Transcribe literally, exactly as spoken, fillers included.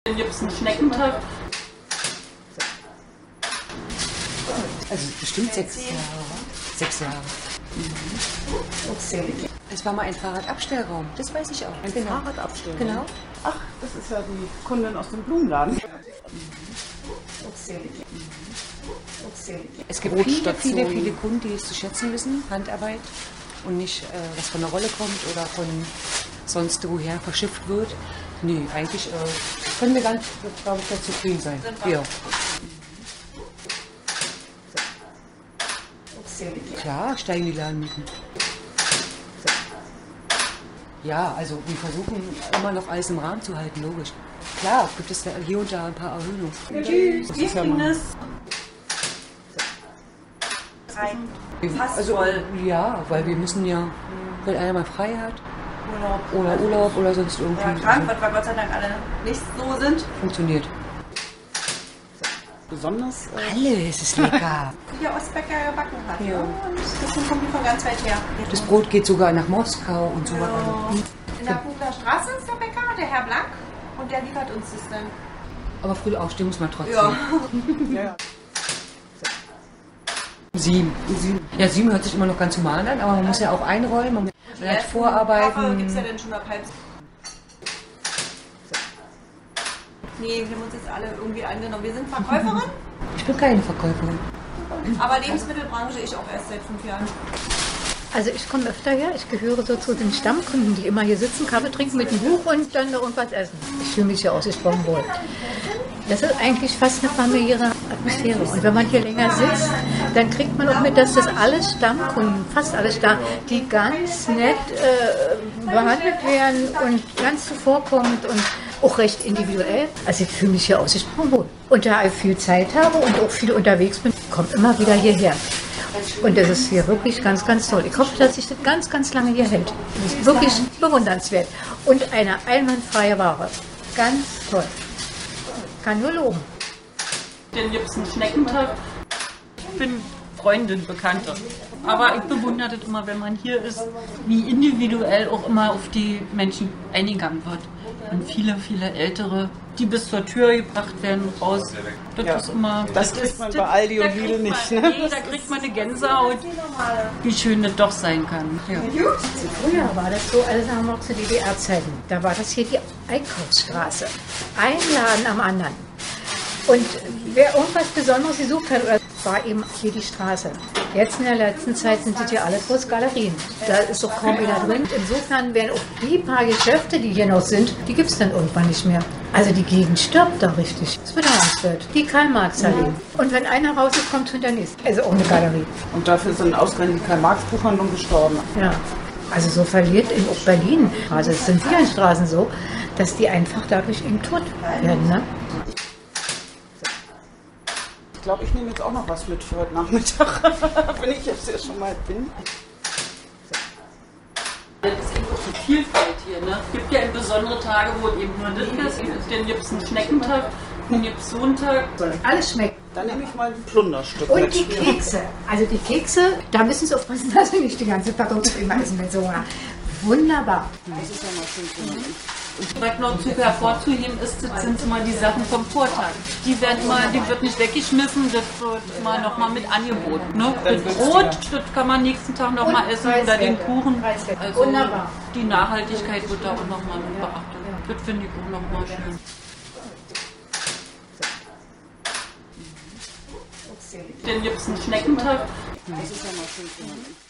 Dann gibt es einen Schneckentag. Also bestimmt sechs Jahre. Sechs Jahre. Mhm. Es war mal ein Fahrradabstellraum, das weiß ich auch. Ein genau. Fahrradabstellraum? Genau. Ach, das ist ja die Kundin aus dem Blumenladen. Mhm. Es gibt viele, viele, viele Kunden, die es zu schätzen wissen, Handarbeit und nicht, äh, was von der Rolle kommt oder von sonst woher verschifft wird. Nee, eigentlich äh, können wir ganz, glaube ich, sehr zufrieden sein. Ja. Klar, steigen die Ladenmieten. Ja, also wir versuchen immer noch alles im Rahmen zu halten, logisch. Klar, gibt es da hier und da ein paar Erhöhungen. Tschüss, wie ging es? Fast also, voll. Ja, weil wir müssen ja, wenn einer mal frei hat, Urlaub. oder Urlaub oder sonst irgendwie. Oder krank, weil wir Gott sei Dank alle nicht so sind. Funktioniert. Besonders. Äh, Alles ist lecker. Wie der Ostbäcker gebacken hat. Ja. Ja. Und deswegen kommt die von ganz weit her. Das Brot geht sogar nach Moskau und so weiter. Ja. In der Kugler Straße ist der Bäcker, der Herr Blank. Und der liefert uns das dann. Aber früh aufstehen muss man trotzdem. Ja. ja, ja. Sieben. Sieben. Ja, sieben hört sich immer noch ganz human an, aber man muss ja auch einräumen, man, man hat Vorarbeiten. Gibt es ja dann schon ab halb. Nee, wir haben uns jetzt alle irgendwie angenommen. Wir sind Verkäuferin, Ich bin keine Verkäuferin. aber Lebensmittelbranche ich auch erst seit fünf Jahren. Also ich komme öfter her, ich gehöre so zu den Stammkunden, die immer hier sitzen, Kaffee trinken mit dem Buch und dann noch irgendwas essen. Ich fühle mich hier ausgesprochen wohl. Das ist eigentlich fast eine familiäre Atmosphäre. Und wenn man hier länger sitzt, dann kriegt man auch mit, dass das alles Stammkunden, fast alle Stamm, die ganz nett äh, behandelt werden und ganz zuvorkommend und auch recht individuell. Also ich fühle mich hier ausgesprochen wohl. Und da ich viel Zeit habe und auch viel unterwegs bin, kommt immer wieder hierher. Und das ist hier wirklich ganz, ganz toll. Ich hoffe, dass sich das ganz, ganz lange hier hält. Das ist wirklich bewundernswert. Und eine einwandfreie Ware. Ganz toll. Kann nur loben. Dann gibt es einen Schneckentag. Ich bin Freundin, Bekannte. Aber ich bewundere das immer, wenn man hier ist, wie individuell auch immer auf die Menschen eingegangen wird. Und viele, viele Ältere, die bis zur Tür gebracht werden, raus. Das Ja. ist immer... Das kriegt man bei Aldi und Lidl nicht, ne? Nee, da kriegt man eine Gänsehaut, wie schön das doch sein kann. Ja. Früher war das so, alles haben wir auch zu D D R-Zeiten. Da war das hier die Einkaufsstraße. Ein Laden am anderen. Und wer irgendwas Besonderes gesucht hat, war eben hier die Straße. Jetzt in der letzten Zeit sind das hier alles bloß Galerien. Da ist doch kaum einer drin. Insofern werden auch die paar Geschäfte, die hier noch sind, die gibt es dann irgendwann nicht mehr. Also die Gegend stirbt da richtig. Das wird bedauernswert. Die Karl-Marx-Allee. Und wenn einer raus ist, kommt schon der nächste. Also auch eine Galerie. Und dafür sind ausgerechnet die Karl-Marx-Buchhandlung gestorben. Ja. Also so verliert in auch Berlin, also es sind viele Straßen so, dass die einfach dadurch eben tot werden. Ne? Ich glaube, ich nehme jetzt auch noch was mit für heute Nachmittag, wenn ich jetzt hier schon mal bin. Das ist eben auch die Vielfalt hier. Ne? Es gibt ja eben besondere Tage, wo es eben nur das ist. Dann gibt es einen Schneckentag, dann gibt es Sonntag. Alles schmeckt. Dann nehme ich mal ein Plunderstück Und mit. die Kekse. Also die Kekse, da müssen Sie aufpassen, dass Sie nicht die ganze Packung immer essen mit so. Wunderbar. Das ist ja mal schön zu machen. Was noch zu hervorzuheben ist, das sind immer die Sachen vom Vortag. Die werden immer, die wird nicht weggeschmissen, das wird immer noch mal mit angeboten. Ne? Das Brot, das kann man nächsten Tag noch mal essen oder den Kuchen. Also Wunderbar. die Nachhaltigkeit wird da auch noch mal mit beachtet. Das finde ich auch noch mal schön. Dann gibt es einen Schneckentag. Das ist ja mal schön zu machen.